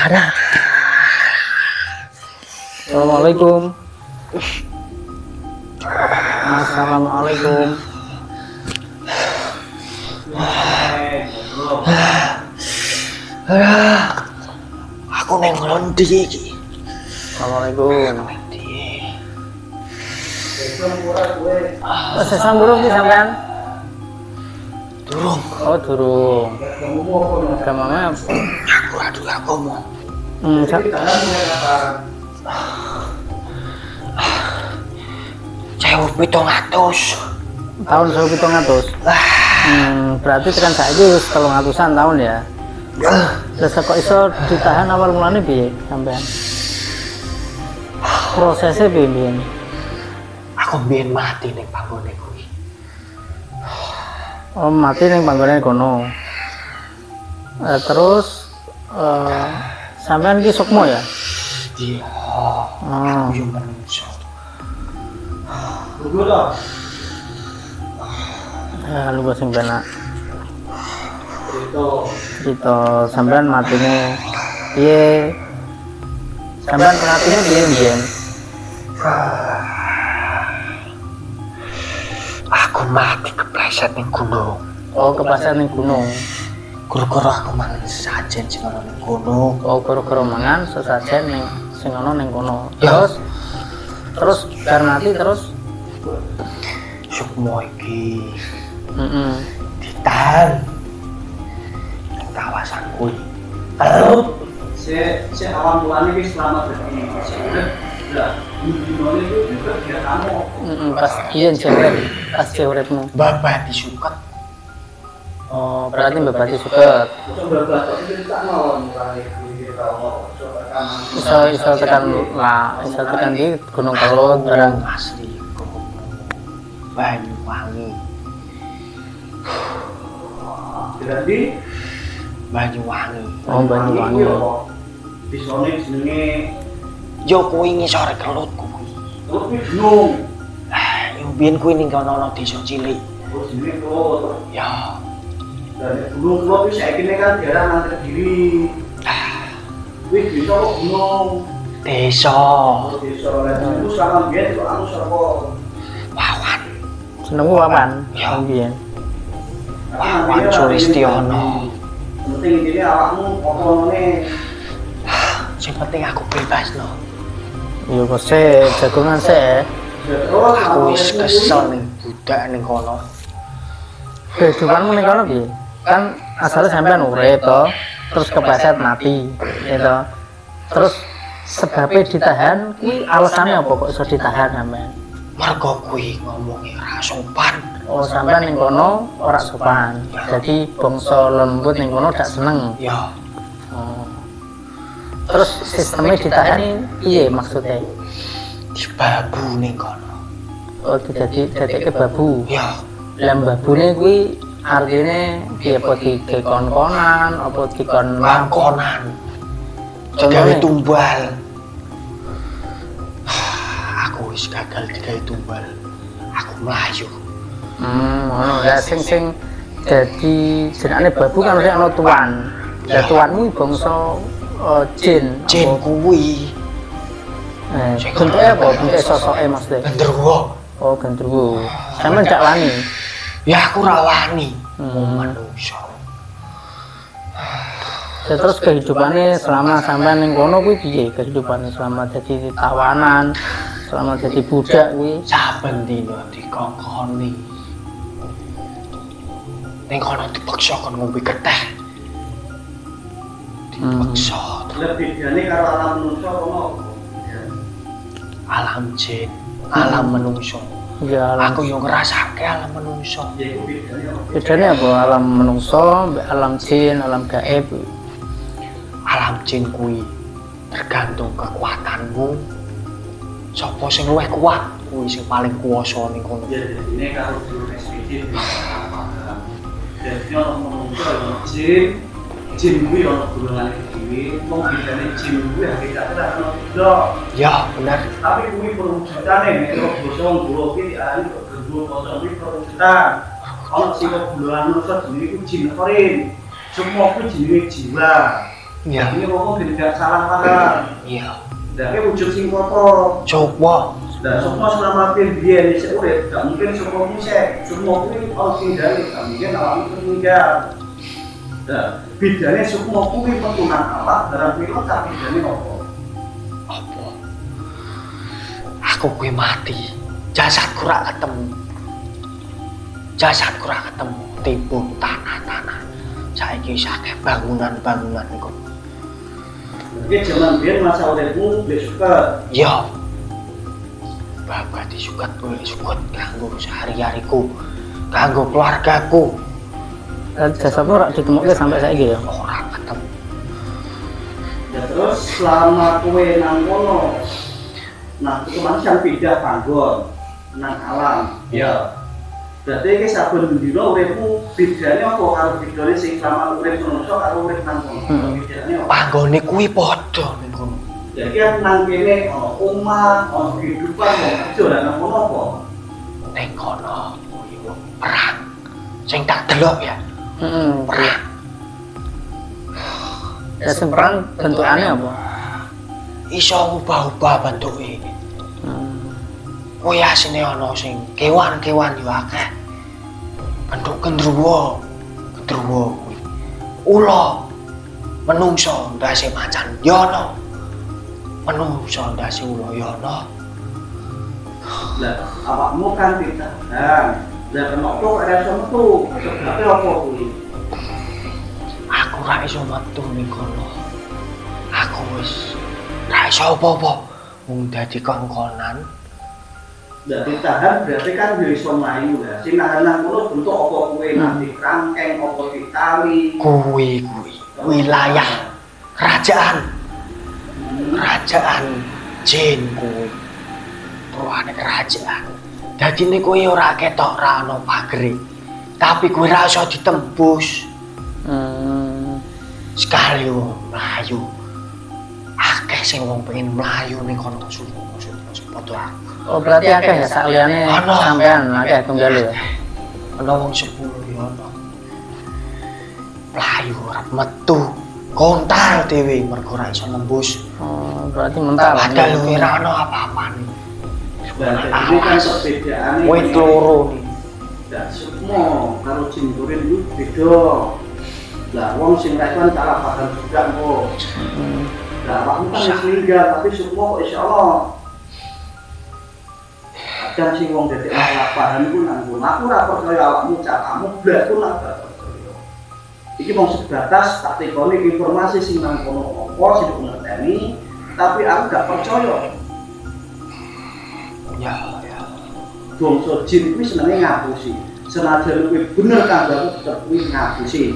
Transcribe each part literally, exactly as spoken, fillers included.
Ada. Assalamualaikum. Assalamualaikum. Aku neng ngelondi iki. Assalamualaikum. Oh, sesam burung sih sampean? Durung. Oh, durung. Agamanya Aku aduh aku mau. Hmm, sa- Sewu pitung atus. tahun seribu pitung atus. Hmm, berarti tekan saiki wis telung atusan tahun ya. Terus kok iso ditahan awal mulane piye sampean? Prosesnya piye piye? Aku biyen mati ning panggone kuwi. Oh, mati ning panggonan kono. Eh, terus eh sampean ki sukmo ya? Iya. Oh. Yo menungso. Ya, lu sing penak. Cerita sampean matine piye? Sampean matine piye mbiyen? Aku mati kepleset ning gunung. Oh, kepleset ning gunung. Gara-gara aku mangan sesajen sing ana ning gunung. Oh, gara-gara mangan sesajen ning sing ana ning kono. Ya. Terus terus bar mati terus Sukmo iki heeh. ditahan ning kawasan kuwi. Terus Si, si awam mulanya ini selamat dari si urip, lah, dimana itu juga dia kamu. Heeh, pas iya cewek pas cewekmu. babat disuket. Oh, berarti Mbak Bati suket. Coba baca itu tak mau mulai dia kalau coba kamu. Iso iso tekan lah, iso tekan di Gunung Kelut barang. Asli kok Banyuwangi. Jadi Banyuwangi. Oh, Banyuwangi. di sana jenenge Yo kuwi ngisore Kelut kuwi. lebih gunung. Ah, yo biyen kuwi ning kono ana desa cilik. Oh, jenenge Kelut. Ya, Dari gunung Kelut itu saya kira kan daerah Mantri Diri. Wih, bisa kok gunung. desa Oh, desa lain itu sama biyen kok anu sapa. Wawan. Senengku papan. Ya. Mbiyen. Wawan Sulistiono. Penting ini awakmu omongne. Sing penting aku bebas no. Yo kok se jagongan se. Aku wis kesel ning budak ning kono. Kehidupanmu ning kono piye? Kan asalnya sampean urip to, terus kepleset mati, gitu. Terus sebabnya ditahan, kuwi alasannya apa kok iso ditahan sampean? Mergo kuwi ngomongi ora sopan. Oh, sampean ning kono ora sopan. Jadi bangsa lembut ning kono dak seneng. Ya, Oh. Terus sistemnya ditahan piye maksudnya? dibabu ning kono. Oh, jadi dadeke babu. Ya, Lah babune kuwi artine piye apa dikon-konan apa dikon langkonan. Contohnya? Digawe tumbal. Aku wis gagal digawe tumbal. Aku mlayu. Hmm, ngono ya sing sing dadi jenenge babu kan mesti ana tuan. Lah tuanmu bangsa eh, jin. Jin Apa- kuwi Eh, bentuknya apa? Bentuk sosoke maksudnya. genderuwo. Oh, gendruwo. Sampeyan ndak wani. Ya aku ra wani. Hmm. Manungsa. Ya, terus kehidupannya selama sampean ning kono kuwi piye? Kehidupannya selama jadi tawanan, selama jadi budak kuwi. Saben dina dikongkoni. Ning kono dipaksa kon ngombe keteh. Dipaksa Lebih bedane karo alam manusia ono. alam jin, alam menungso. Ya alam. Aku yo ngrasake alam menungso. Ya iku bedane apa? Bedanya apa? Alam menungso, mbek alam jin, alam gaib. Alam jin kuwi tergantung kekuatanmu. Sopo sing luwih kuat kuwi sing paling kuwasa ning kono. Ya ini karo guru S P D. Jadi ono manusia ono jin. Jin kuwi ono golongan dhewe, mung bedane jin kuwi hakikate ono beda. Ya, bener. Tapi kuwi perwujudane nek karo basa wong Jawa kuwi diarani kok gendruwo kosong kuwi perwujudan. Ono sing golongan manusia jenenge iku jin korin. Semua kuwi jenenge jiwa. Iya. Ini ngomong tidak salah paham. Iya. Tapi wujud sing kotor. Coba. Dan semua selama biar di seurep, gak mungkin semua bisa, semua ini harus tinggal, gak mungkin alam itu tinggal. Dan bedanya semua ini petunan Allah dalam film tapi bedanya apa? Apa? Aku kuwi mati, jasadku rak ketemu. Jasadku rak ketemu, timbul tanah-tanah. Saiki akeh bangunan-bangunan iku. Jadi zaman biar masa uripmu besuka. Iya. Bapak disukat boleh sukat kanggo sehari-hariku, kanggo keluargaku. Dan jasadmu rak ditemuke sampai saiki ya. Ora ketemu. Ya terus selama kue nang kono, nah itu manusia pindah panggon nang alam. Ya. Berarti iki saben dina uripmu bedane apa karo bedane sing selama urip manusia karo urip nang kono? Bedane apa? Panggone kuwi padha ning kono. Jadi kan nang kene ono omah, ono kehidupan, ono kerja lan nang kono apa? Ning kono kuwi perang. Sing tak delok ya. Heeh. Perang. Ya sing perang bentukane apa? Iso ubah-ubah bentuke. Hmm. Kuwi asine ana sing kewan-kewan yo akeh. Bentuk gendruwo. Gendruwo kuwi. Ula. Menungso ndase macan yo ana. Menungso ndase ula yo ana. Lah awakmu kan ditahan. Lah kenapa kok ada iso metu? Sebenarnya apa kuwi? Aku ra iso metu ning kono. Aku wis ra iso apa-apa. Wong dadi kongkonan. Lah ditahan berarti kan yo iso mlayu lah. Sing nahan nang kono bentuk apa kuwi nanti kerangkeng apa ditali. Kuwi kuwi wilayah kerajaan. Kerajaan jin kuwi. Ruane kerajaan. Dadi nek kowe ora ketok ra ono pagere. Tapi kowe ra iso ditembus. Hmm. Sekali wong mlayu. Akeh sing wong pengen mlayu ning kono suruh-suruh padha. Oh berarti akeh ya sak liyane Ono. sampean akeh tunggal ya. Ana wong sepuluh ya ana. Mlayu ora metu. Kontal dhewe mergo ora iso nembus. Oh berarti mental. Padahal ora ono apa-apane. Berarti ini kan perbedaane. Wit loro nih. Dan semua kalau jin turin itu beda. Lah wong sing ra kan salah paham juga kok. Hmm. Lah awakmu kan wis meninggal tapi semua kok insyaallah. Kadang sing wong dadi salah paham iku nang kono. Aku ora percaya awakmu cak kamu blas ku nang percaya. Iki mung sebatas tak tekoni informasi sing nang kono apa sing ngerteni, tapi aku gak percaya. Ya, ya. Bangsa jin kuwi senenge ngapusi. Senajan kuwi bener kanggo tetep kuwi ngapusi.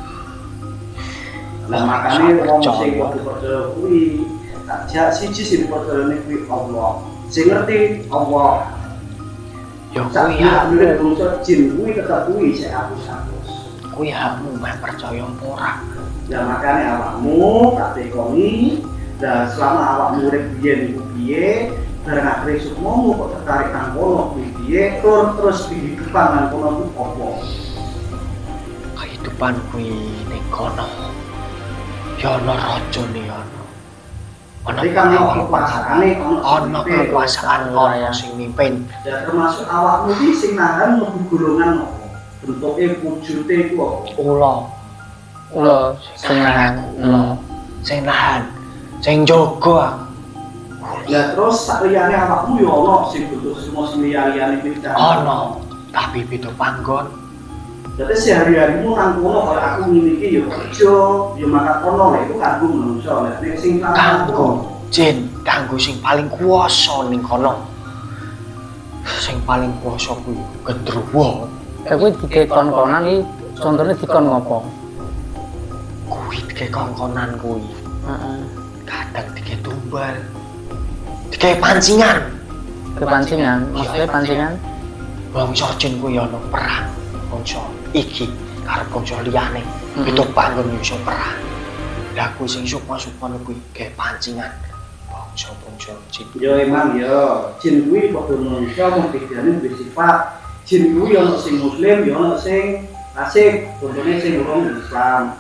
Lah makane wong sing kudu percaya kuwi tak jak siji sing percayane kuwi Allah. Sing ngerti Allah. Ya Sak kuwi ya ya, bener bangsa jin kuwi tetep kuwi sing hapus-hapus. kuwi hakmu meh percaya apa ora. Ya makane awakmu tak tekoni dan selama awakmu urip biyen iku piye bareng akhire sukmamu kok tertarik nang kono kuwi piye tur terus kehidupan nang kono ku apa? Kehidupan kuwi ning kono. Ya ana rajane ya ana. Ana Jadi kan ono kekuasaane, ono ana kekuasaan ya. ana sing mimpin. Ya termasuk awakmu iki sing nahan mlebu golongan apa? Bentuke wujude iku apa? Ula, Ula sing nahan. ula, sing nahan, sing jaga. Ya terus sak liyane awakmu ya ono sing bentuk semua sing liyane iki Ana, tapi beda panggon. Jadi sehari-harimu nang kono kalau aku ngene iki ya kerja, ya makan kono lha iku kanggo manungsa. Lah nek sing Kanggo jin, kanggo sing paling kuwasa ning kono. Sing paling kuwasa kuwi gendruwo. Ya kuwi dikon-konan iki contone dikon ngopo? Kuwi dike kongkonan kuwi. Heeh. Kadang dike tumbal. Dike pancingan. Kepancingan, maksudnya pancingan Bangsa jin kuwi ana perang. Bangsa iki karo bangsa liyane. Mhm. Itu panggon iso perang. Lah kuwi sing sukma-sukma kuwi ge pancingan. Bangsa-bangsa jin. ya emang ya jin kuwi padha manungsa mung bedane duwe sifat. Jin kuwi ana sing muslim, ya ana sing fasik, contohnya sing urung Islam.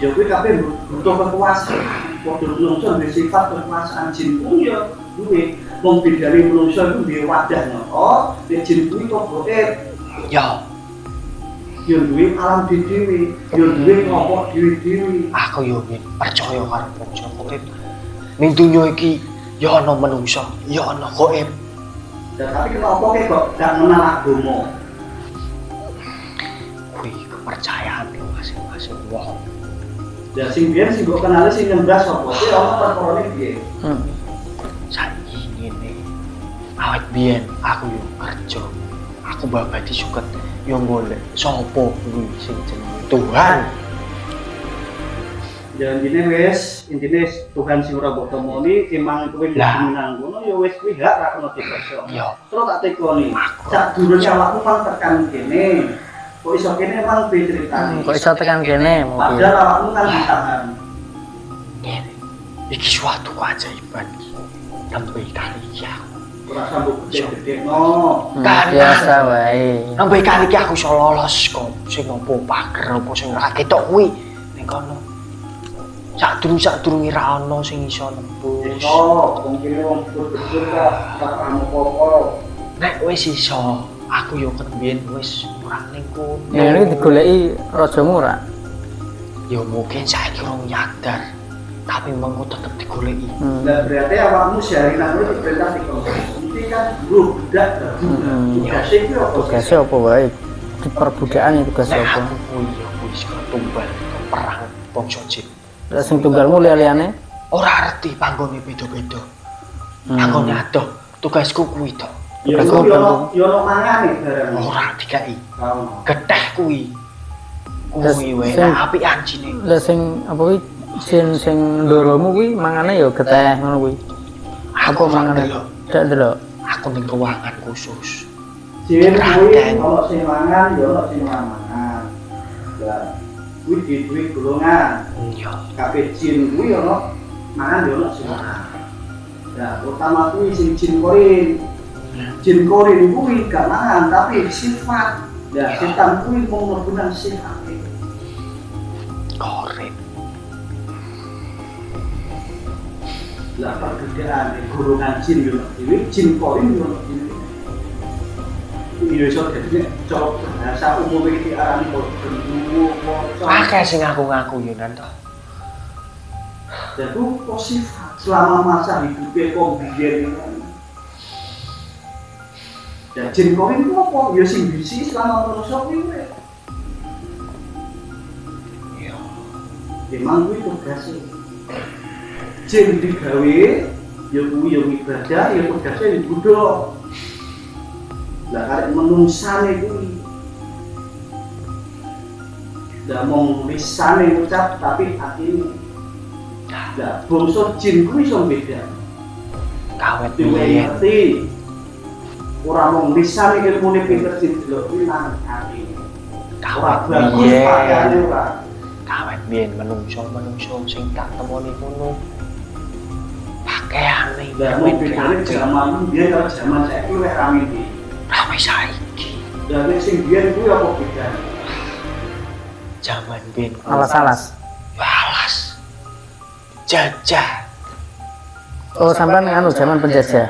Ya kuwi kabeh butuh kekuasaan. Padha menungso duwe sifat kekuasaan, jin pun ya duwe. Wong bedane menungso iku duwe wadah ngono, nek jin kuwi kok gaib. Ya, Ya duwe alam dhewe, ya duwe ngomong dhewe-dhewe. aku yo Min, percaya karo bangsa gaib. Ning donya iki ya ana menungso, ya ana gaib. Dan tapi kenapa kowe kok gak mengenal agama? Kuwi kepercayaan masing-masing wong. Dan sing biyen sing mbok kenali sing nyembah sapa? Kuwi ana perkarane piye? Hmm. Saiki ngene. Awet biyen aku yo kerja. Aku babadi suket yo golek sapa kuwi sing jenenge Tuhan. Dan intine wis, intine Tuhan sing ora mbok temoni, emang kowe Lah. menang ngono ya wis kuwi hak ra kena dikerso. Yo. Terus tak tekoni. Sadurunge awakmu mang tekan kene. Kok iso kene mang piye ceritane? Hmm, kok iso tekan kene mobil. Padahal awakmu kan ditahan. Ngene. Iki suatu keajaiban. Nembe kali ya. Ora sambut gede-gede no. Hmm, Kan, biasa wae. Nembe kali iki aku iso lolos kok. Sing opo pager opo sing ora ketok kuwi ning kono. Sadurung-sadurunge ra ono sing iso nembus. Iso, wong kene wong betul-betul ta, tak anu apa-apa. Nek wis iso, aku yo kebiyen wis ora ning kono. Ya ini digoleki rajamu ora? Ya mungkin saiki urung nyadar. Tapi mengko tetep digoleki. Hmm. Lah berarti awakmu sehari nang kono diperintah dikonsumsi kan guru budak Hmm. tugasnya itu apa? Tugasnya apa wae? Di perbudakan itu tugasnya Nek apa? aku kuwi ya wis ketumbal perang bangsa jin. Lah sing tunggalmu liya-liyane? Ora arti panggone beda-beda. Hmm. Panggone adoh, tugasku kuwi tok. Ya Tugasmu yo bantu. yo ono mangane bareng. Ora dikai. Ono. Geteh kuwi. Kuwi wae Sing- apian jine. Lah sing apa kuwi jin sing ndoromu kuwi mangane ya geteh ngono kuwi. Apa Aku mangane? mangan Ndak ndelok. aku ning ruangan khusus. Jin kuwi Ranten. ono sing mangan, yo ono sing ora mangan. Lah kuwi di duwe golongan. Iya. Kabeh jin kuwi ono mangan yo ono sing ora. Ya, utama kuwi sing jin korin. Jin korin kuwi gak mangan tapi sifat. Ya, setan kuwi mau menggunakan sifat. Korek. Lah perbedaan golongan jin yo dhewe, jin korin yo dhewe. Iki iso dadi cara bahasa umum iki arane bendu moco. Akeh sing ngaku-ngaku yo nan to. Jadi kok sifat selama masa hidupnya kok biyen ini. Dan jin korin itu apa? Ya sing bisi selama manusia kuwi. Iya. Memang kuwi tugasnya. Jin digawe ya kuwi ya ibadah ya tugasnya ya Buddha. Lah karek menungsane kuwi. Lah mong lisane ngucap tapi atine. Lah bangsa jin kuwi iso beda. Kawet Dhewe biyen. ngerti. Ora mung lisane ilmune pinter jin delok kuwi nang ati. Kawet Ora bagus pakaiane biyen. ora. Kawet biyen menungso-menungso sing tak temoni kono. Pakaiane Lah mung bedane jaman biyen karo jaman saiki luwih rame iki. rame saiki. Lah nek sing biyen kuwi apa bedane? Jaman biyen kuwi Alas-alas. alas. Jajah. Oh, sampean anu zaman penjajah.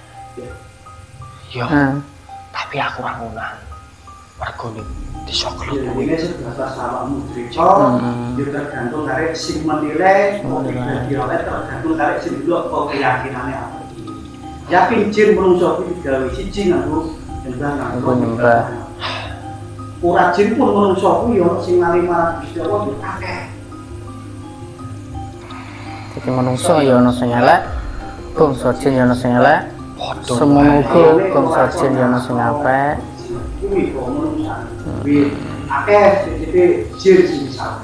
Yo, Nah, tapi aku ora ngunang. Mergo ning desa Ya kuwi. ini sebatas awakmu drika, Hmm. ya tergantung dari sing menilai, kok Menilai. tidak oleh tergantung dari sing dulu kok keyakinannya apa. Yakin jin menungso kuwi digawe siji nganggo nyembah nganggo Nganggo nyembah. Ora jin pun menungso kuwi ya sing ngali marang Gusti Allah yo akeh. jadi menungso ya ono sing elek, bangsa jin ya ono sing elek, Padha semono wae. uga bangsa jin ya ono sing apik. Kuwi kok menungso. Kuwi akeh sithik jin sing salah.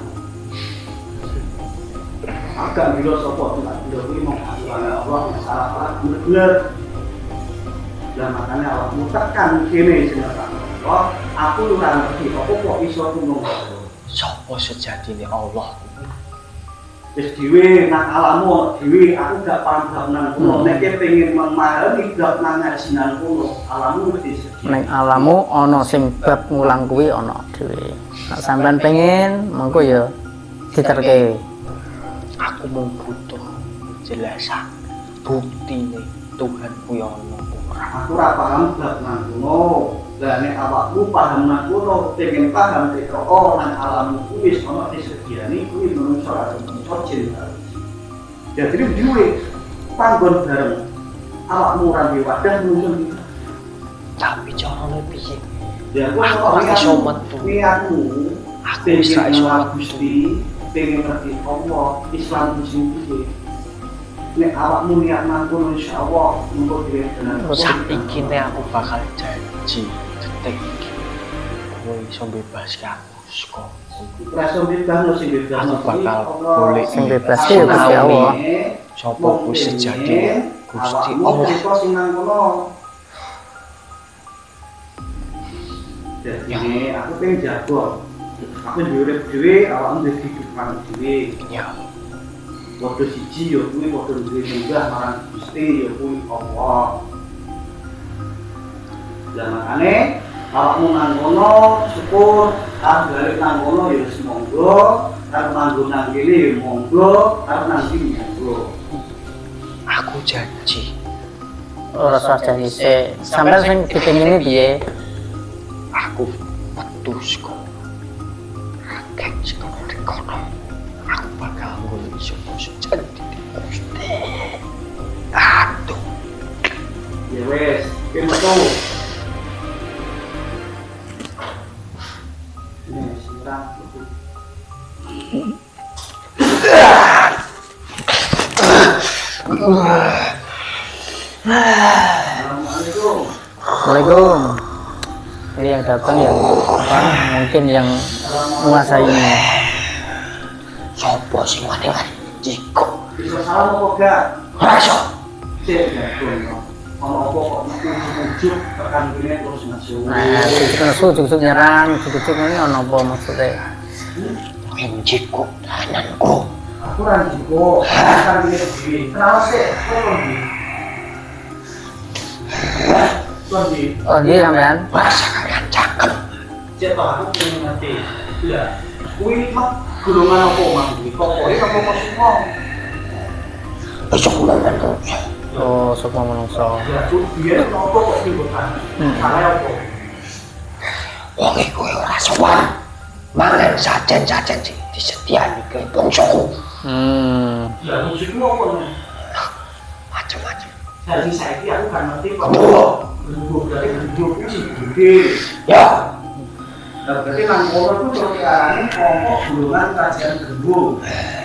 Agak bila sapa tidak bila kuwi mau aturan Allah salah-salah bener. Dan makanya awakmu tekan kene jeneng Allah, aku ora ngerti apa kok iso ngono. Sopo sejatine Allah? Wis dhewe nang alammu dhewe aku gak paham bab nang kono. Nek kowe pengen memahami bab nang ngaji nang kono, alammu mesti sedih. Ning alammu ana sing bab ngulang kuwi ana dhewe. Nek sampean pengen, mengko ya diterke. Aku mau butuh jelasan bukti nih Tuhan kuwi ono ora. Aku ora paham bab nang kono. Lah nek awakmu paham nang kono, pengen paham teko oh nang alammu kuwi wis ono disediani kuwi menungso ora menungso jin. Jadi duwe panggon bareng. Awakmu ora duwe wadah menungso. Tapi carane piye? Ya aku Aku ora ora iso metu. Kuwi aku Aku wis ra iso metu. Gusti pengen ngerti Allah Islam sing piye. Nek awakmu niat nang kono insyaallah mengko dhewe tenan. Saiki nek aku bakal janji detik iki kowe iso bebaskan aku saka Rasa bebas no sing bebas aku bakal boleh Sing bebas ki Gusti Allah. sapa kuwi sejati Gusti Allah. Awakmu sing nang kono. Jadi aku pengen jago. Aku urip dhewe, awakmu duwe kehidupan dhewe. Ya, Waktu siji ya kuwi waktu duwe munggah marang Gusti ya kuwi Allah. Lah makane awakmu nang kono syukur, arep balik nang kono ya wis monggo, arep manggon nang kene ya monggo, arep nang kene monggo. aku janji Ora usah janji sik. Sampeyan sing dipengini piye? aku metu saka rakyat saka kono. Aku bakal ngulih sapa janji Gusti. Aduh, Ya wes, ki metu. Ini sirah metu. Assalamualaikum. Assalamualaikum. Ini yang datang yang apa, mungkin yang menguasainya. sapa sing wani-wani jiko? Bisa salam apa gak? Ora iso. Cek jago. Ono apa kok muncul tekan kene terus masuk. Nah, itu sujuk-sujuk nyerang, sujuk-sujuk ini ono apa maksudnya? Kowe jiko tananku. Aku ra jiko, tekan kene dhewe. Kenapa sih? Kok ndi? Kok ndi? Oh, dia sampean. Bahasa kalian cakep. Cek to aku pengen ngerti. Iya. Kuwi mah golongan apa mang iki? Pokoke apa kok semua? Iso ngomong terus. Oh, sukma menungso. Ya tuh biar nopo kok timbukan. Salah apa? Wong iku ora sowan. Mangan sajen-sajen sing disediani ke bangsaku. Hmm. Ya maksudku apa nih? Macam-macam. Dari saiki aku kan ngerti kok. Gendruwo. Gendruwo berarti gendruwo kuwi sing gede. Ya, Nah, berarti nang kono ku perkirane kelompok golongan kerajaan gendruwo.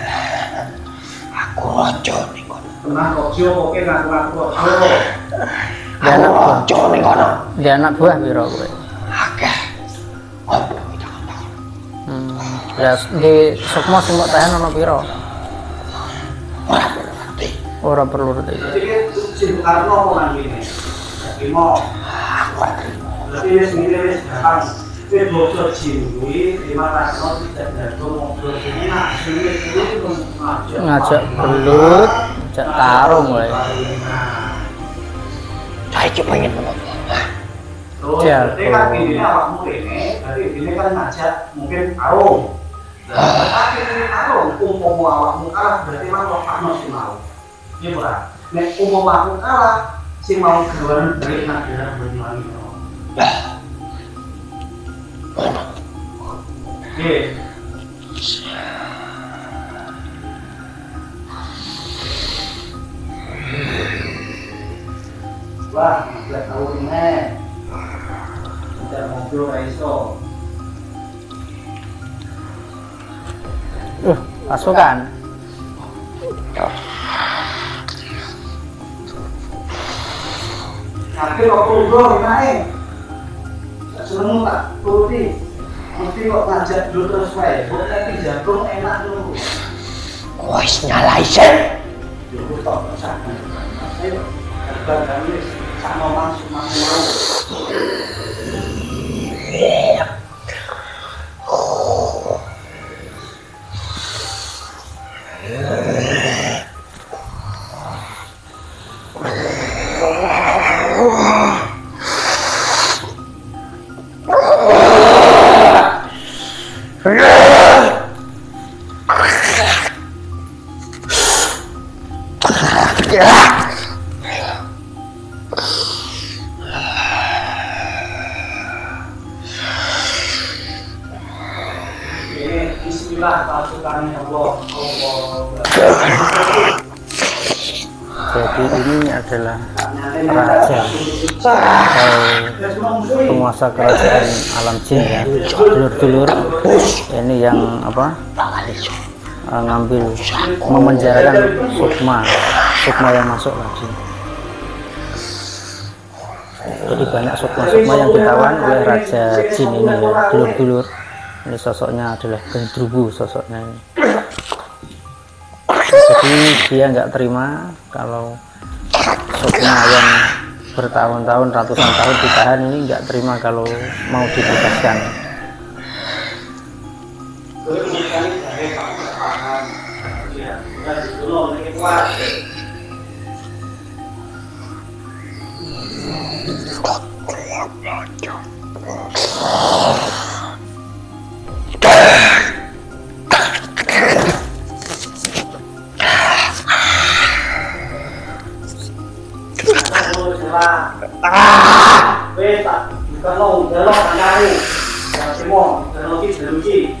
aku rojo ning kono. Tenang rojo oke ngaku-ngaku rojo. Dia Aku anak buah. rojo ning kono. Dia anak buah piro kowe? Akeh. Apa kita kata? Hmm. Ya di sukma sing mbok tahan ono piro? Ora perlu ngerti. Ora perlu ngerti. Berarti ki sing karno apa nang kene? Jadi mau Aku ora terima. berarti wis ngene wis gampang. Kowe bocor jin kuwi terima kasih tidak jago ngobrol ini nak sini kuwi ngajak Ngajak belut, ngajak tarung kowe. Saiki pengen ngomong. Terus Ya, berarti kan ini awakmu ini, berarti ini kan ngajak mungkin tarung. Nah, tapi ini tarung umpama awakmu kalah berarti mah kok pakno sing mau. Iya ora? Nek umpama aku kalah sing mau gawean dari negara Banyuwangi. Lah. Ono. Oke. Wah, nggak tahu ini. Kita ngobrol kayak iso. Uh, pasukan. Akhir kok ngobrol naik. Seneng tak turuti. Mesti kok ngajak dulu terus wae. Kok tapi jagung enak dulu. Wis nyalai sih. Yo tok sak. Ayo. Harga kami sama masuk masuk mau. inilah pasukannya Allah. Jadi ini adalah raja atau penguasa kerajaan alam jin ya, dulur-dulur ini yang apa uh, ngambil memenjarakan Sukma Sukma yang masuk lagi. Jadi banyak sukma-sukma yang ditawan oleh raja jin ini ya, dulur-dulur. Ini sosoknya adalah Gendruwo sosoknya ini. Jadi dia nggak terima kalau sukma yang bertahun-tahun ratusan tahun ditahan ini nggak terima kalau mau dibebaskan. Ah, beta, kalau kalau anda ini, semua kalau kita luci,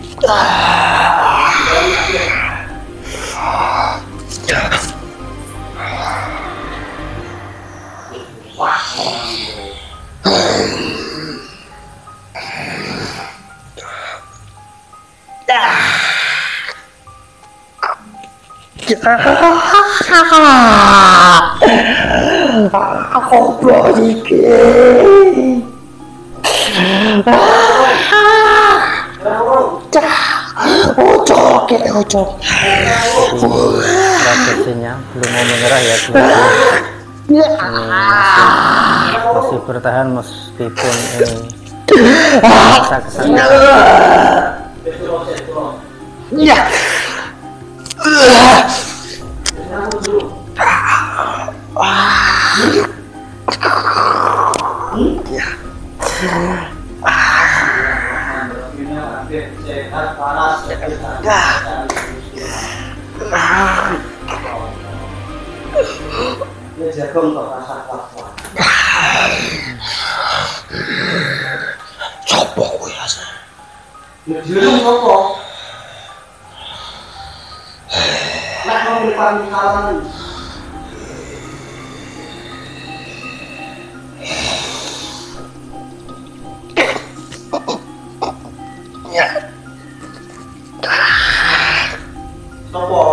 Aku beriki. Ucok, ucok. Raksasanya belum mau menyerah ya, ini masih, masih bertahan meskipun ini masa kesana. Ya. Coba kuwi asal. Ya jelung apa? Nak mau depan kawan. Ya. Sopo?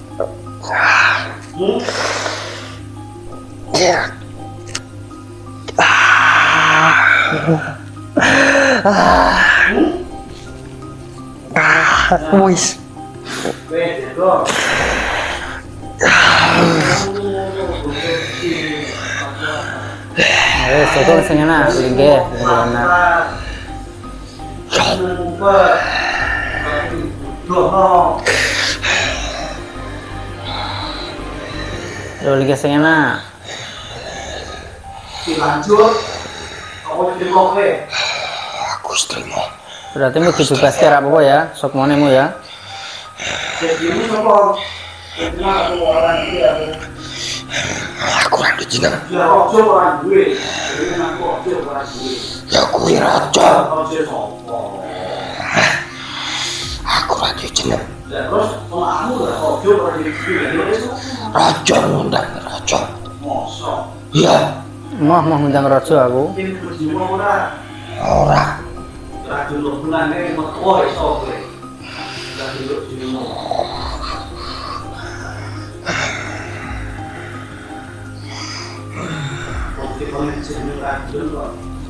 Hmm? Ya. Ah. Ah. Ah, wis. Wes, go. Eh, sokong sing enak, linggih, linggih enak. Yo linggih sing enak. Dilanjut. Aku terima kowe. Aku terima. Berarti mau dibebaskan apa ya, sokmonemu ya. Jadi ini sopo? Terima aku orang dia. Aku ora jeneng. Ya ojo orang duwe. Ini aku ojo orang duwe. Ya kuwi raja. Ojo sopo. Aku ora jeneng. Terus aku ora ojo orang duwe. Raja ngundang raja. Mosok. Iya. Mau mau ngundang raja aku. Ini berjiwa ora. Ora. Raja lu bulane metu iso kowe. Lah dulu dino. Oke, kalau jeneng raja kok.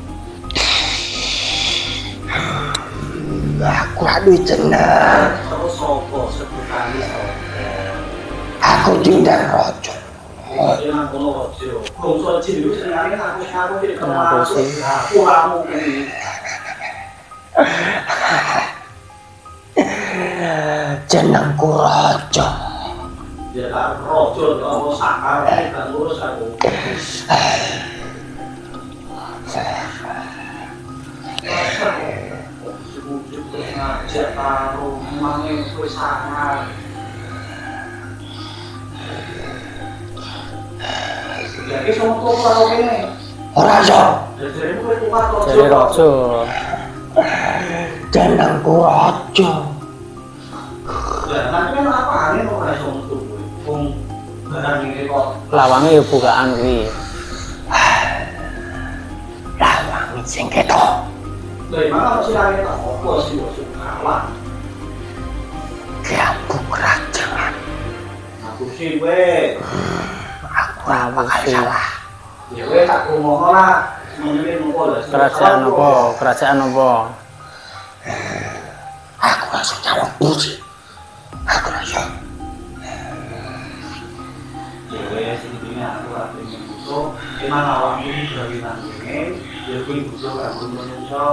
Aku ora duwe jeneng. Terus sopo sebutane sopo. Aku diundang raja. Jangan kono ojo. Bangsa jin iku senengane aku-aku iki Kenapa sih? Aku ramu kuwi. Jenengku raja. Ya tak raja karo sakare kan lurus aku. Ngajak karo mange kowe sangar. Jadi sama tuh kalau ini. Ora iso. Jadi kowe kuat raja. Jadi raja. Jenengku raja. Jangan kan apa aneh kok ora iso metu kowe. Wong barang iki kok Lawange ya bukaan kuwi. Lawangi sing ketok. Dari mana masih lagi tak fokus sih bos kalah. Kiambu kerajaan. Aku sih we. Aku ora bakal salah. Ya we tak ngomong lah. Menurut mongko lah. Kerajaan apa? Kerajaan apa? Aku langsung nyalon puji. Aku langsung. Ya we sini aku ora pengen butuh. Emang awak ini dari nanging. Ya kuwi butuh karo menungso.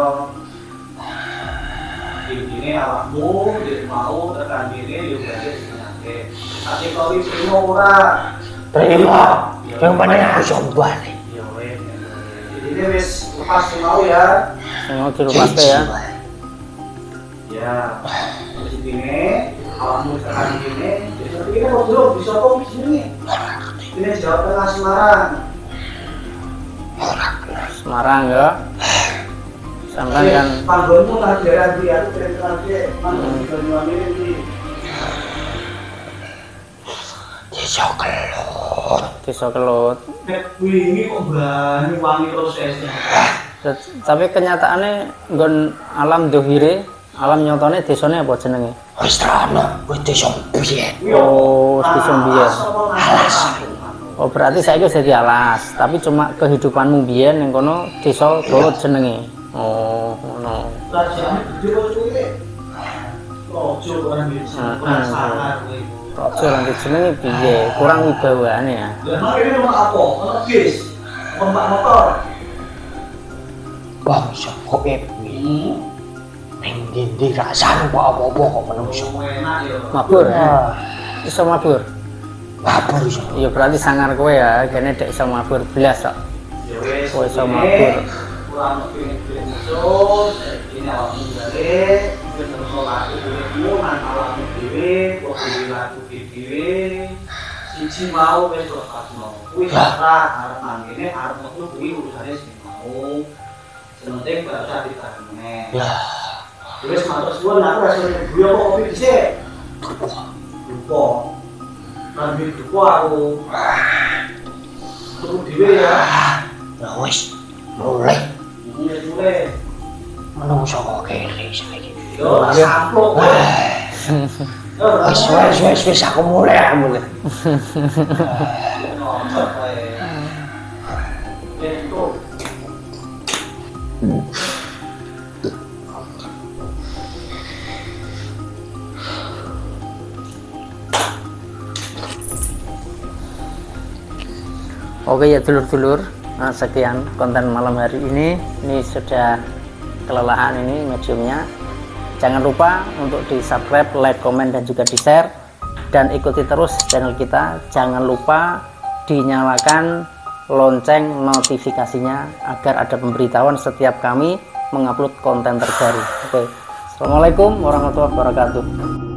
Ini awakmu dia mau tekan diri juga dia sebenarnya. Tapi kalau itu ora Terima. Yang penting aku coba nih. ya wes. Jadi wis lepas mau ya. Sing mau dilepaske ya. Ya. Terus ini awakmu tekan diri. Jadi ini kok belum bisa kok di sini. Ini Jawa Tengah Semarang. Semarang ya. Sampai kan panggonmu lah daerah dia itu daerah dia. Manggon di ini. Desa Kelut. Desa Kelut. Nek wingi kok bani wangi prosesnya. Tapi kenyataannya nggon alam dohire, alam nyotone desane apa jenenge? Wis terano, wis desa biyen. Oh, desa biyen. Alas. Oh, berarti saiki wis dadi alas, tapi cuma kehidupanmu biyen ning kono desa Kelut jenenge. Oh, ngono. Kerajaan gede kok kuwi. Rojo orang bisa, orang sangar kuwi. Rojo lan jenenge piye? Kurang wibawane ya. Lah mak ini rumah apa? Ono bis. Numpak motor. Bang sapa kuwi? Ning ndi ra sampe apa-apa kok menungso. Enak ya. Mabur. Wah, Iso mabur. mabur iso. Ya berarti sangar kowe ya, kene dek iso mabur belas kok. Ya wis. Oh, iso mabur. Kurang lebih musuh, ini awakmu balik, terus laku dirimu, nang awakmu dhewe, kok dhewe laku dhewe. Siji mau wis lepasno. Kuwi ora arep mangkene arep metu kuwi urusane sing mau. Sing penting gak usah ditarene. Lah, Wis matur suwun aku rasane guyu kok kopi dhisik. Lupa. Kan dupo aku. Tuku dhewe ya. ya wis mulai Iya mulai. menungso kok kene saiki. Yo samplok. Wis wis wis wis aku mulai aku mulai. Oke ya dulur-dulur, nah, sekian konten malam hari ini. Ini sudah kelelahan ini mediumnya. Jangan lupa untuk di subscribe, like, komen, dan juga di share. Dan ikuti terus channel kita. Jangan lupa dinyalakan lonceng notifikasinya agar ada pemberitahuan setiap kami mengupload konten terbaru. Oke, assalamualaikum warahmatullahi wabarakatuh.